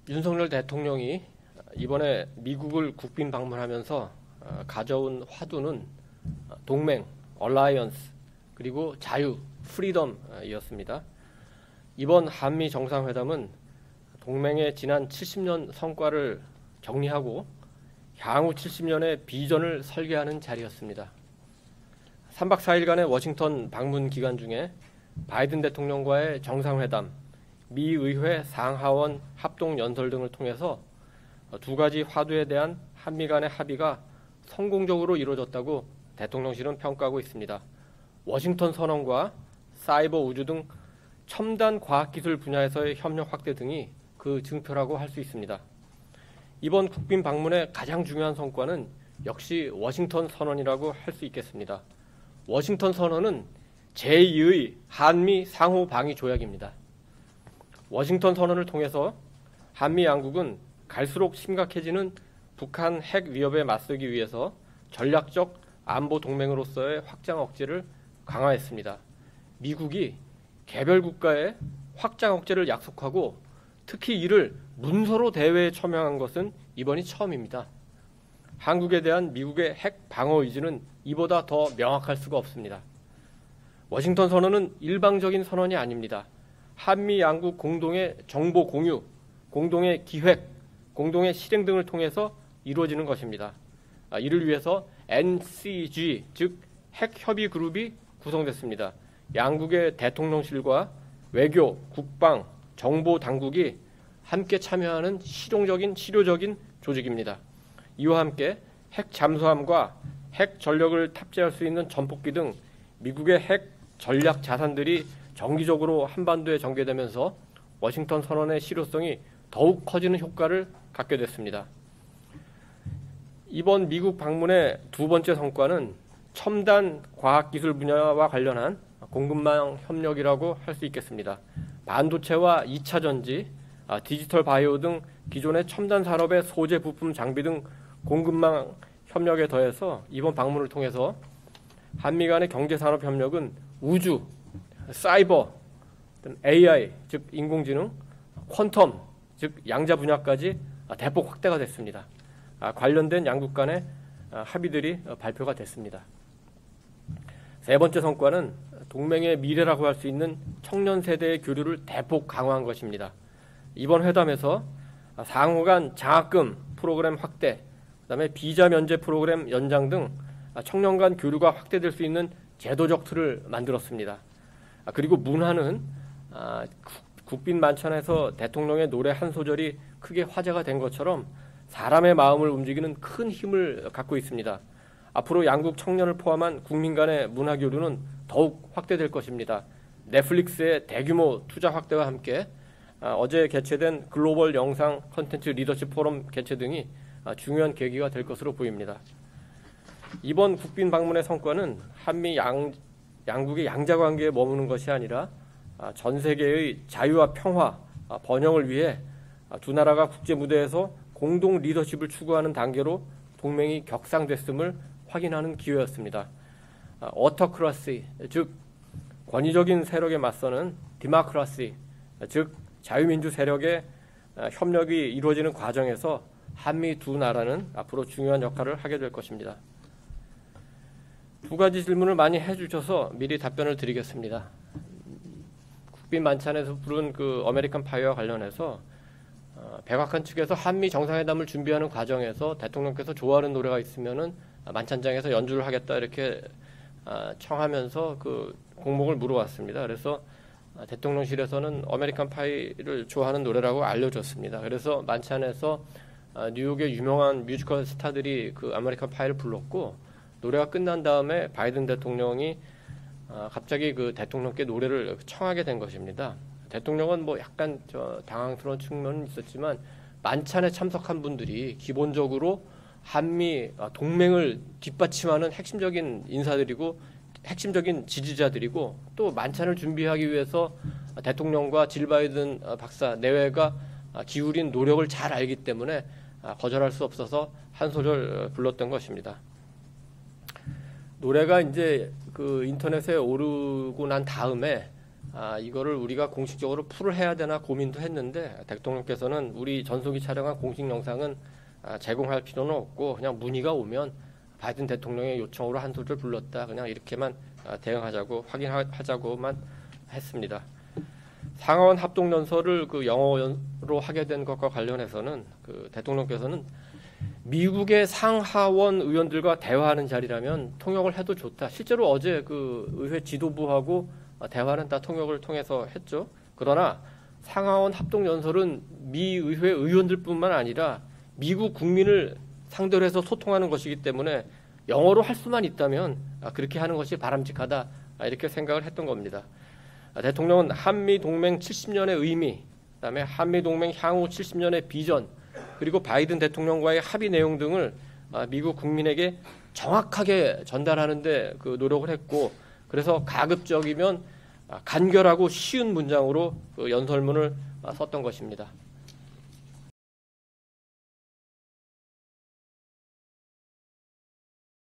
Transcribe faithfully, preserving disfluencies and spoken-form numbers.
윤석열 대통령이 이번에 미국을 국빈 방문하면서 가져온 화두는 동맹, 얼라이언스, 그리고 자유, 프리덤이었습니다. 이번 한미 정상회담은 동맹의 지난 칠십 년 성과를 정리하고 향후 칠십 년의 비전을 설계하는 자리였습니다. 삼 박 사 일간의 워싱턴 방문 기간 중에 바이든 대통령과의 정상회담, 미 의회 상하원 합동 연설 등을 통해서 두 가지 화두에 대한 한미 간의 합의가 성공적으로 이루어졌다고 대통령실은 평가하고 있습니다. 워싱턴 선언과 사이버 우주 등 첨단 과학기술 분야에서의 협력 확대 등이 그 증표라고 할 수 있습니다. 이번 국빈 방문의 가장 중요한 성과는 역시 워싱턴 선언이라고 할 수 있겠습니다. 워싱턴 선언은 제이의 한미 상호 방위 조약입니다. 워싱턴 선언을 통해서 한미 양국은 갈수록 심각해지는 북한 핵 위협에 맞서기 위해서 전략적 안보 동맹으로서의 확장 억제를 강화했습니다. 미국이 개별 국가의 확장 억제를 약속하고 특히 이를 문서로 대회에 처명한 것은 이번이 처음입니다. 한국에 대한 미국의 핵 방어 의지는 이보다 더 명확할 수가 없습니다. 워싱턴 선언은 일방적인 선언이 아닙니다. 한미 양국 공동의 정보 공유, 공동의 기획, 공동의 실행 등을 통해서 이루어지는 것입니다. 이를 위해서 엔 씨 지, 즉 핵협의 그룹이 구성됐습니다. 양국의 대통령실과 외교, 국방, 정보 당국이 함께 참여하는 실용적인, 실효적인 조직입니다. 이와 함께 핵 잠수함과 핵 전력을 탑재할 수 있는 전폭기 등 미국의 핵 전략 자산들이 정기적으로 한반도에 전개되면서 워싱턴 선언의 실효성이 더욱 커지는 효과를 갖게 됐습니다. 이번 미국 방문의 두 번째 성과는 첨단 과학기술 분야와 관련한 공급망 협력이라고 할 수 있겠습니다. 반도체와 이 차 전지, 디지털 바이오 등 기존의 첨단 산업의 소재 부품 장비 등 공급망 협력에 더해서 이번 방문을 통해서 한미 간의 경제산업 협력은 우주, 사이버, 에이 아이, 즉 인공지능, 퀀텀, 즉 양자 분야까지 대폭 확대가 됐습니다. 관련된 양국 간의 합의들이 발표가 됐습니다. 세 번째 성과는 동맹의 미래라고 할 수 있는 청년 세대의 교류를 대폭 강화한 것입니다. 이번 회담에서 상호 간 장학금 프로그램 확대, 그다음에 비자 면제 프로그램 연장 등 청년 간 교류가 확대될 수 있는 제도적 틀을 만들었습니다. 그리고 문화는 국빈 만찬에서 대통령의 노래 한 소절이 크게 화제가 된 것처럼 사람의 마음을 움직이는 큰 힘을 갖고 있습니다. 앞으로 양국 청년을 포함한 국민 간의 문화 교류는 더욱 확대될 것입니다. 넷플릭스의 대규모 투자 확대와 함께 어제 개최된 글로벌 영상 콘텐츠 리더십 포럼 개최 등이 중요한 계기가 될 것으로 보입니다. 이번 국빈 방문의 성과는 한미 양, 양국의 양자관계에 머무는 것이 아니라 전 세계의 자유와 평화, 번영을 위해 두 나라가 국제 무대에서 공동 리더십을 추구하는 단계로 동맹이 격상됐음을 확인하는 기회였습니다. 어터크라시, 즉 권위적인 세력에 맞서는 디마크라시, 즉 자유민주 세력의 협력이 이루어지는 과정에서 한미 두 나라는 앞으로 중요한 역할을 하게 될 것입니다. 두 가지 질문을 많이 해주셔서 미리 답변을 드리겠습니다. 국빈 만찬에서 부른 그 아메리칸 파이와 관련해서 어, 백악관 측에서 한미 정상회담을 준비하는 과정에서 대통령께서 좋아하는 노래가 있으면은 만찬장에서 연주를 하겠다 이렇게 어, 청하면서 그 공목을 물어왔습니다. 그래서 대통령실에서는 아메리칸 파이를 좋아하는 노래라고 알려줬습니다. 그래서 만찬에서 어, 뉴욕의 유명한 뮤지컬 스타들이 그 아메리칸 파이를 불렀고 노래가 끝난 다음에 바이든 대통령이 어, 갑자기 그 대통령께 노래를 청하게 된 것입니다. 대통령은 뭐 약간 저 당황스러운 측면은 있었지만 만찬에 참석한 분들이 기본적으로 한미 동맹을 뒷받침하는 핵심적인 인사들이고 핵심적인 지지자들이고 또 만찬을 준비하기 위해서 대통령과 질 바이든 박사 내외가 기울인 노력을 잘 알기 때문에 거절할 수 없어서 한 소절 불렀던 것입니다. 노래가 이제 그 인터넷에 오르고 난 다음에 아, 이거를 우리가 공식적으로 풀을 해야 되나 고민도 했는데 대통령께서는 우리 전속이 촬영한 공식 영상은 아, 제공할 필요는 없고 그냥 문의가 오면 바이든 대통령의 요청으로 한 소절 불렀다. 그냥 이렇게만 아, 대응하자고 확인하자고만 했습니다. 상하원 합동연설을 그 영어로 하게 된 것과 관련해서는 그 대통령께서는 미국의 상하원 의원들과 대화하는 자리라면 통역을 해도 좋다. 실제로 어제 그 의회 지도부하고 대화는 다 통역을 통해서 했죠. 그러나 상하원 합동연설은 미 의회 의원들뿐만 아니라 미국 국민을 상대로 해서 소통하는 것이기 때문에 영어로 할 수만 있다면 그렇게 하는 것이 바람직하다. 이렇게 생각을 했던 겁니다. 대통령은 한미동맹 칠십 년의 의미, 그다음에 한미동맹 향후 칠십 년의 비전, 그리고 바이든 대통령과의 합의 내용 등을 미국 국민에게 정확하게 전달하는 데 그 노력을 했고, 그래서 가급적이면 간결하고 쉬운 문장으로 그 연설문을 썼던 것입니다.